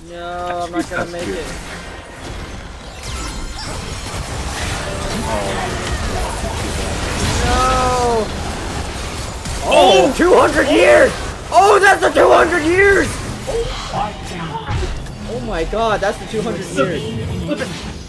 No, I'm not gonna make it. No! Oh, 200 years! Oh, that's the 200 years! Oh my god, that's the 200 years.